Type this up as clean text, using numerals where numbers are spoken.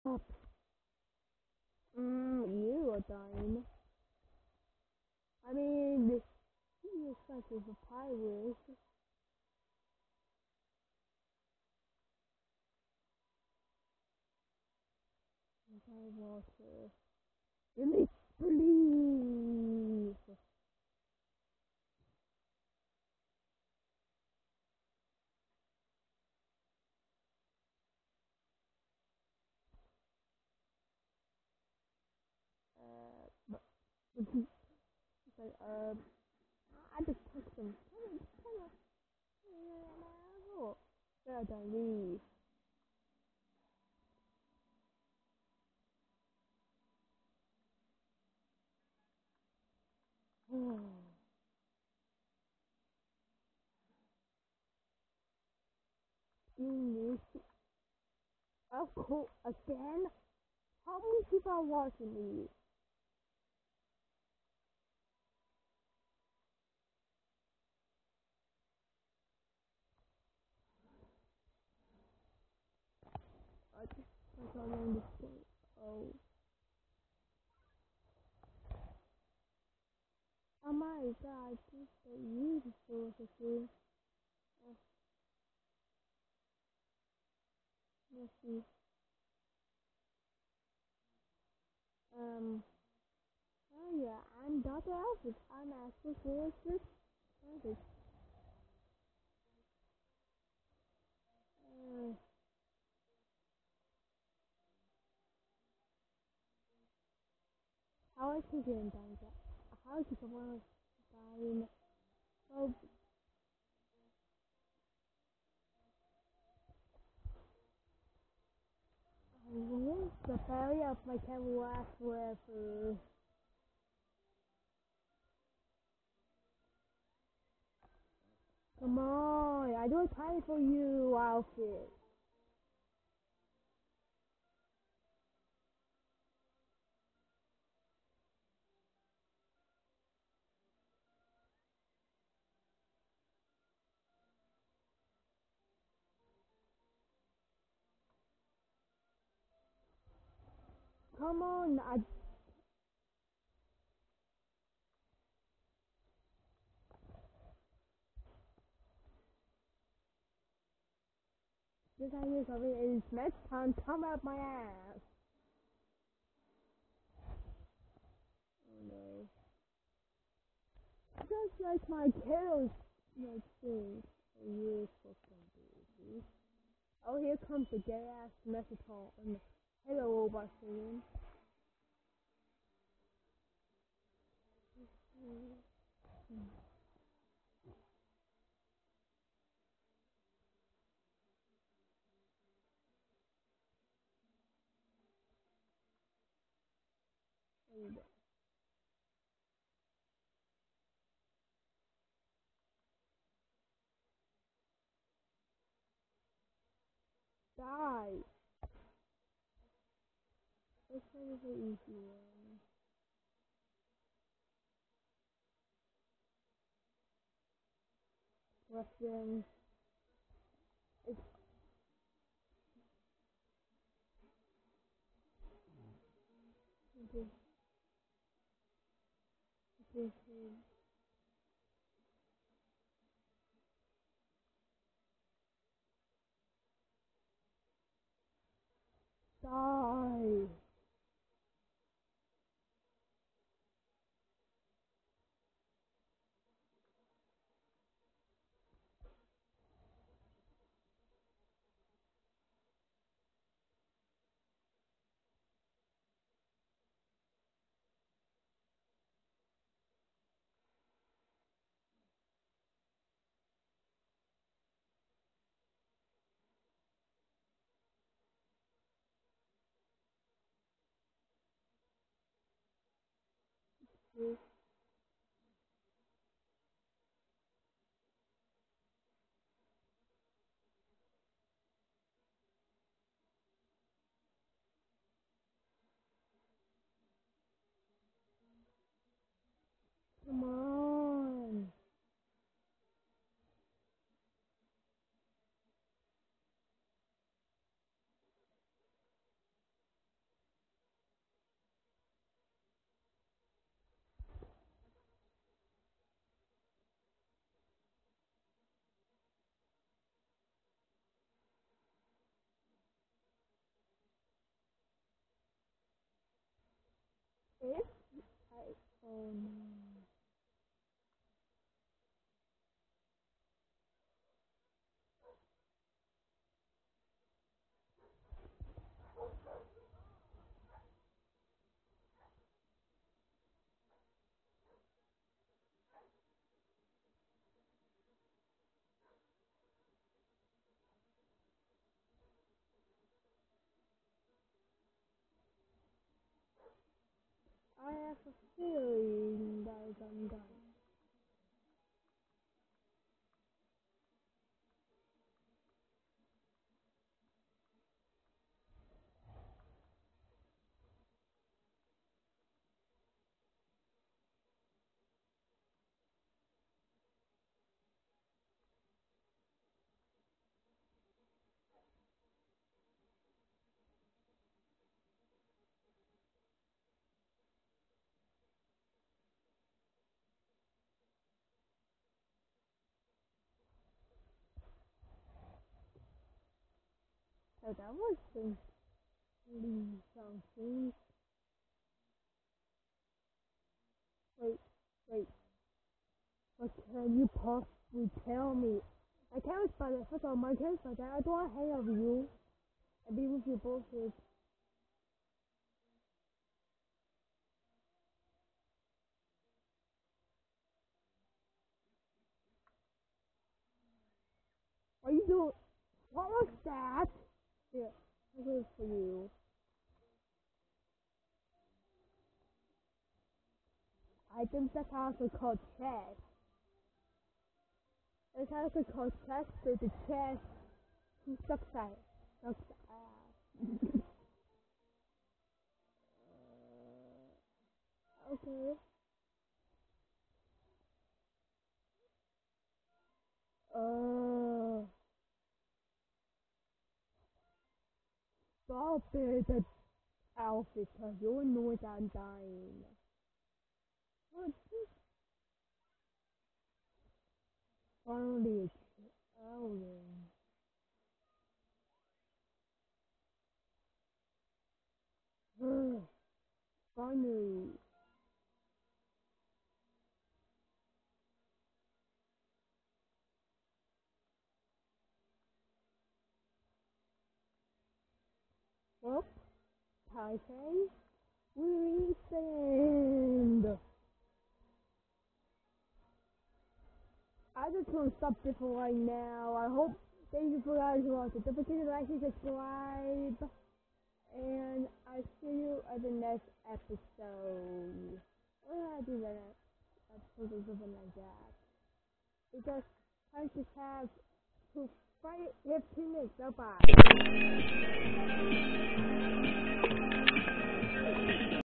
up. You are dying. I mean, you're such a pirate. Water. Release, please. But it's like, I just took some. Yeah, don't leave. You miss. Of course, again? How many people are watching me? I don't understand. Oh. Oh my god, this is so beautiful to see. Let's see. Oh yeah, I'm Dr. Alfred. I'm astrophysicist. Uh, how is he doing, Dr. How is he going dying? Oh, the fairy of my camera last forever. Come on, I do time for you, Alfred. Come on, this idea is something is next time come out my ass. Oh no. Just like my kills, like thing. Oh, you fucking baby. Oh, here comes the gay ass Mexican. Hello, robot singing. Die. This one is an easy one. Question. It's this. This. Die. This. Come on. Oh no. I have a feeling that I'm done. So that was simply something. Wait, wait. What can you possibly tell me? I can't respond that. First of all, I can't respond that. I don't want to hang out with you and be with you bullshit. What are you doing? What was that? Here, I wait for you. I think that's also called chess. It's also called chess, so the chess sucks at it. Sucks ass. Okay. Uh, stop it, outfit, cause you know that I'm dying. What? Finally, Ellen. Finally. Well, Taipei, we stand. I just want to stop this right now. I hope, thank you for guys watching. Don't forget to like and subscribe. And I see you at the next episode. What did I do the next episode or something like that? Because I just have to fight 15 minutes. Bye-bye.